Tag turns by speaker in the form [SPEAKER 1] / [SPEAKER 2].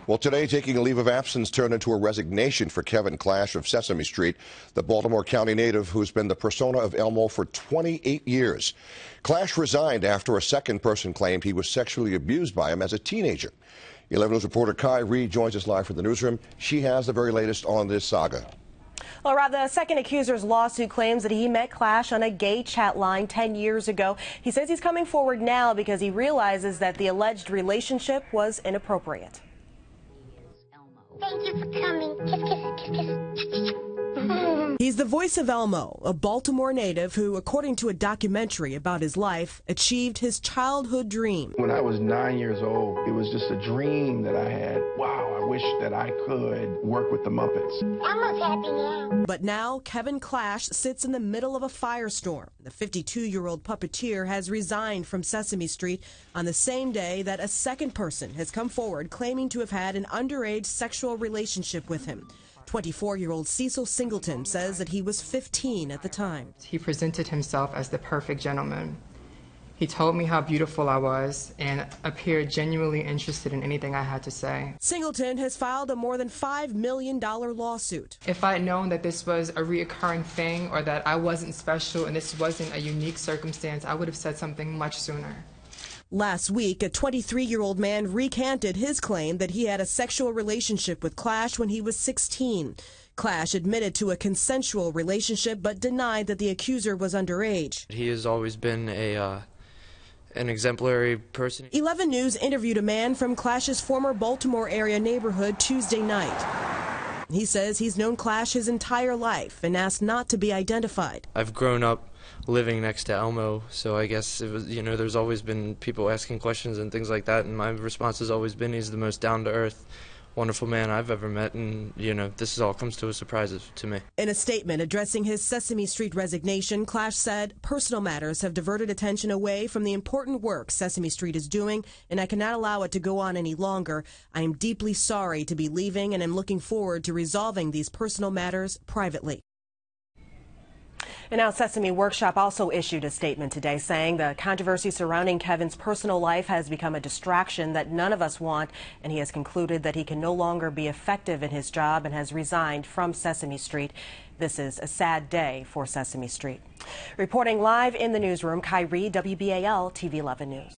[SPEAKER 1] Well, today, taking a leave of absence turned into a resignation for Kevin Clash of Sesame Street, the Baltimore County native who's been the persona of Elmo for 28 years. Clash resigned after a second person claimed he was sexually abused by him as a teenager. 11 News reporter Kai Reed joins us live from the newsroom. She has the very latest on this saga.
[SPEAKER 2] Well, Rob, the second accuser's lawsuit claims that he met Clash on a gay chat line 10 years ago. He says he's coming forward now because he realizes that the alleged relationship was inappropriate.
[SPEAKER 3] Thank you for coming. Kiss, kiss, kiss, kiss.
[SPEAKER 2] He's the voice of Elmo, a Baltimore native who, according to a documentary about his life, achieved his childhood dream.
[SPEAKER 4] When I was 9 years old, it was just a dream that I had. Wow, I wish that I could work with the Muppets.
[SPEAKER 3] Elmo's happy now.
[SPEAKER 2] But now Kevin Clash sits in the middle of a firestorm. The 52-year-old puppeteer has resigned from Sesame Street on the same day that a second person has come forward claiming to have had an underage sexual relationship with him. 24-year-old Cecil Singleton says that he was 15 at the time.
[SPEAKER 5] He presented himself as the perfect gentleman. He told me how beautiful I was and appeared genuinely interested in anything I had to say.
[SPEAKER 2] Singleton has filed a more than $5 million lawsuit.
[SPEAKER 5] If I had known that this was a reoccurring thing or that I wasn't special and this wasn't a unique circumstance, I would have said something much sooner.
[SPEAKER 2] Last week, a 23-year-old man recanted his claim that he had a sexual relationship with Clash when he was 16. Clash admitted to a consensual relationship but denied that the accuser was underage.
[SPEAKER 6] He has always been an exemplary person.
[SPEAKER 2] 11 News interviewed a man from Clash's former Baltimore area neighborhood Tuesday night. He says he's known Clash his entire life and asked not to be identified.
[SPEAKER 6] I've grown up living next to Elmo, so I guess it was, there's always been people asking questions and things like that, and my response has always been he's the most down-to-earth, wonderful man I've ever met, and this all comes to a surprise to me.
[SPEAKER 2] In a statement addressing his Sesame Street resignation, Clash said, "Personal matters have diverted attention away from the important work Sesame Street is doing, and I cannot allow it to go on any longer. I am deeply sorry to be leaving and am looking forward to resolving these personal matters privately." And now Sesame Workshop also issued a statement today saying the controversy surrounding Kevin's personal life has become a distraction that none of us want, and he has concluded that he can no longer be effective in his job and has resigned from Sesame Street. This is a sad day for Sesame Street. Reporting live in the newsroom, Kai Reed, WBAL-TV 11 News.